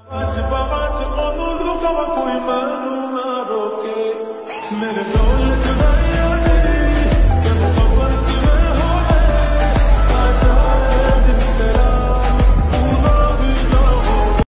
आज बात ओनू लुकावा कोई मैनू ना रोके मेरे